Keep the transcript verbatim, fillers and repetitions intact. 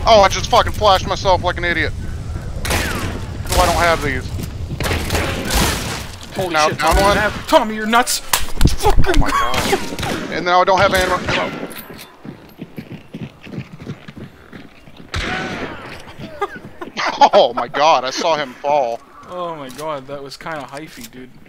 Oh, I just fucking flashed myself like an idiot. No, I don't have these. Holy Now, shit, down Tommy, one. you have, Tommy, you're nuts! Fucking Oh my god. And now I don't have ammo. Oh my god, I saw him fall. Oh my god, that was kind of hyphy, dude.